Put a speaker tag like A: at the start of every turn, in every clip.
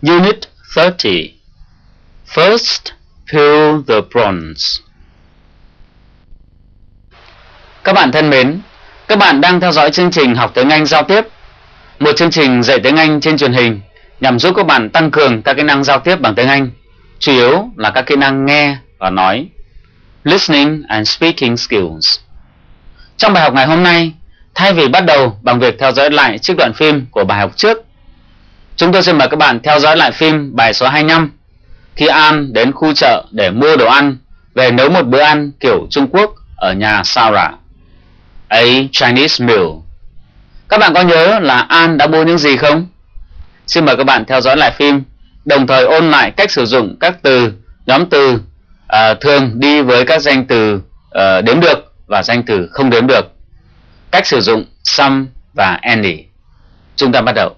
A: Unit 30. First, peel the prawns. Các bạn thân mến, các bạn đang theo dõi chương trình học tiếng Anh giao tiếp, một chương trình dạy tiếng Anh trên truyền hình nhằm giúp các bạn tăng cường các kỹ năng giao tiếp bằng tiếng Anh, chủ yếu là các kỹ năng nghe và nói, listening and speaking skills. Trong bài học ngày hôm nay, thay vì bắt đầu bằng việc theo dõi lại trích đoạn phim của bài học trước, chúng tôi xin mời các bạn theo dõi lại phim bài số 25 khi An đến khu chợ để mua đồ ăn về nấu một bữa ăn kiểu Trung Quốc ở nhà Sarah, a Chinese meal. Các bạn có nhớ là An đã mua những gì không? Xin mời các bạn theo dõi lại phim, đồng thời ôn lại cách sử dụng các từ, nhóm từ thường đi với các danh từ đếm được và danh từ không đếm được, cách sử dụng some và any. Chúng ta bắt đầu.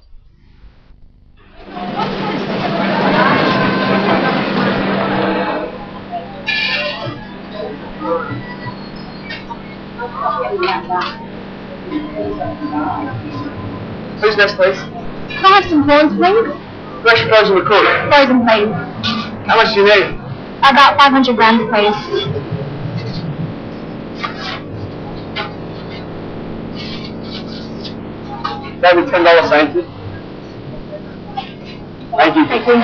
B: Who's next, please?
C: Can I have some prawns, please?
B: Fresh, frozen, or cooked?
C: Frozen, please.
B: How much do you need?
C: About 500 grams, please.
B: That'll be $10, thank you. Thank you.
C: Thank you.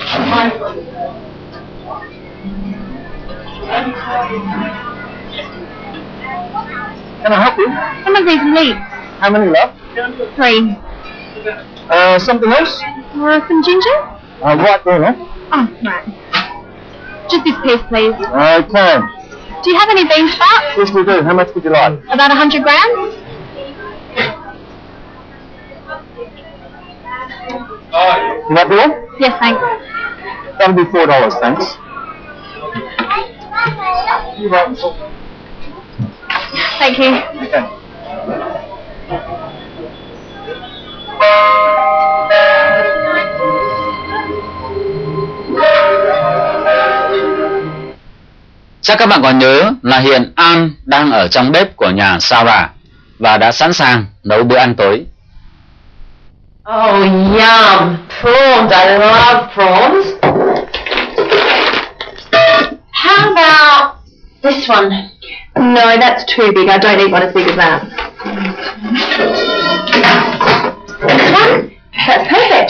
B: Can I help you?
C: Some of these meats.
B: How many left?
C: 3.
B: Something else?
C: Some ginger?
B: Right there, huh?
C: Oh, right. Just this piece, please.
B: Okay.
C: Do you have any bean sprouts?
B: Yes, we do. How much would you like?
C: About 100 grams?
B: You want the one?
C: Yes, thanks.
B: That'll be $4, thanks. You're welcome.
C: Thank you.
B: Okay.
A: Chắc các bạn còn nhớ là hiện An đang ở trong bếp của nhà Sarah và đã sẵn sàng nấu bữa ăn tối.
D: Oh, yum! Prawns, I love prawns. How about this one?
C: No, that's too big. I don't need one as big as that.
D: This one?
C: That's perfect.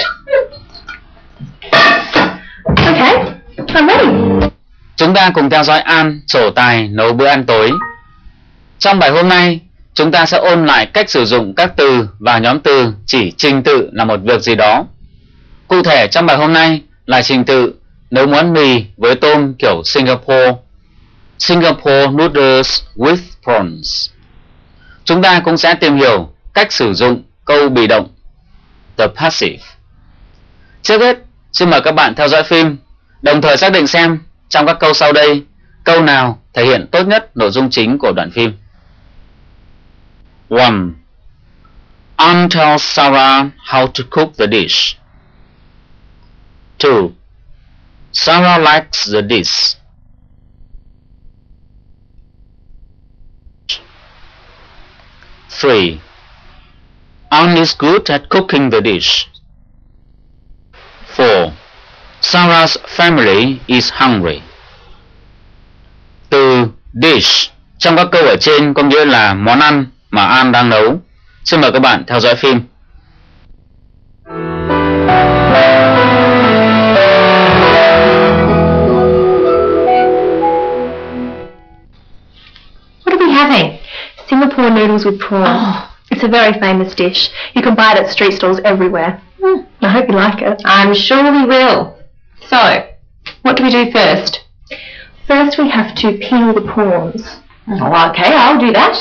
C: Okay, I'm ready.
A: Chúng ta cùng theo dõi An trổ tài nấu bữa ăn tối. Trong bài hôm nay, chúng ta sẽ ôn lại cách sử dụng các từ và nhóm từ chỉ trình tự là một việc gì đó. Cụ thể trong bài hôm nay là trình tự nấu món mì với tôm kiểu Singapore, Singapore noodles with prawns. Chúng ta cũng sẽ tìm hiểu cách sử dụng câu bị động, the passive. Trước hết, xin mời các bạn theo dõi phim, đồng thời xác định xem trong các câu sau đây, câu nào thể hiện tốt nhất nội dung chính của đoạn phim. 1. Ann tells Sarah how to cook the dish. 2. Sarah likes the dish. 3. Ann is good at cooking the dish. 4. Sarah's family is hungry. Từ dish trong các câu ở trên có nghĩa là món ăn mà An đang nấu. Xin mời các bạn theo dõi phim.
C: What are we having? Singapore noodles with prawns.
D: Oh.
C: It's a very famous dish. You can buy it at street stalls everywhere. I hope you like it.
D: I'm sure we will. So, what do we do first?
C: First we have to peel the prawns.
D: Oh, okay, I'll do that.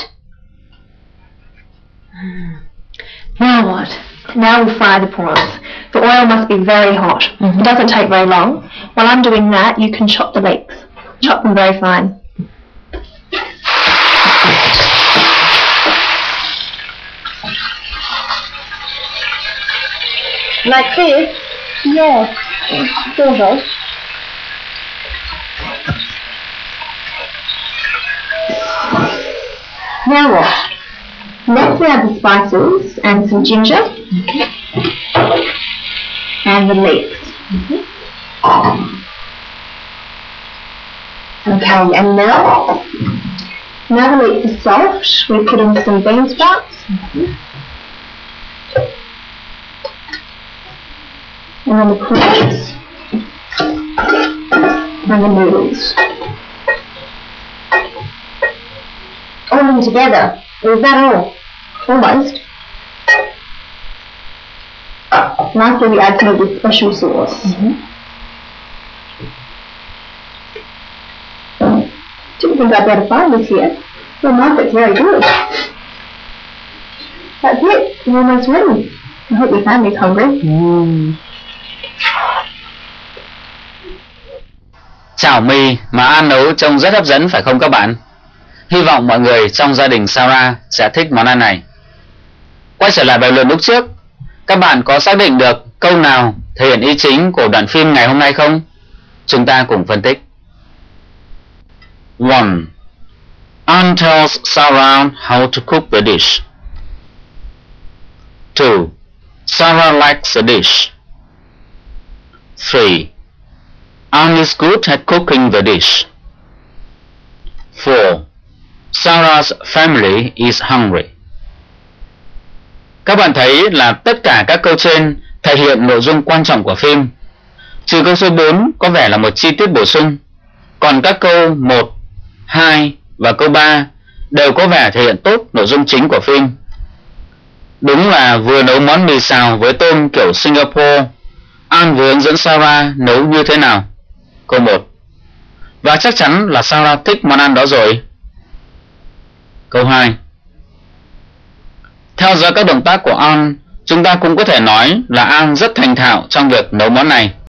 C: Now what? Now we'll fry the prawns. The oil must be very hot. It doesn't take very long. While I'm doing that, you can chop the leeks. Chop them very fine.
D: Like this?
C: Yes, sort of. Now what? Next we have the spices and some ginger and the leeks. Okay, and now the meat is soft. We put in some bean sprouts. And then the prawns. And the noodles. All of them together. Is that all? Almost. Lastly, we add some of the special sauce. Didn't think I'd be able to find this here. The market's very good. That's it. We're almost ready. I hope your family's hungry.
A: Chảo mì mà An nấu trông rất hấp dẫn phải không các bạn? Hy vọng mọi người trong gia đình Sarah sẽ thích món ăn này. Quay trở lại bài luận lúc trước, các bạn có xác định được câu nào thể hiện ý chính của đoạn phim ngày hôm nay không? Chúng ta cùng phân tích. 1. Anne tells Sarah how to cook the dish. 2. Sarah likes the dish. 3. Anne is good at cooking the dish. 4. Sarah's family is hungry. Các bạn thấy là tất cả các câu trên thể hiện nội dung quan trọng của phim. Trừ câu số 4 có vẻ là một chi tiết bổ sung. Còn các câu 1, 2 và câu 3 đều có vẻ thể hiện tốt nội dung chính của phim. Đúng là vừa nấu món mì xào với tôm kiểu Singapore, Anne vừa hướng dẫn Sarah nấu như thế nào. Câu 1. Và chắc chắn là Sarah thích món ăn đó rồi. Câu 2. Theo dõi các động tác của Anne, chúng ta cũng có thể nói là Anne rất thành thạo trong việc nấu món này.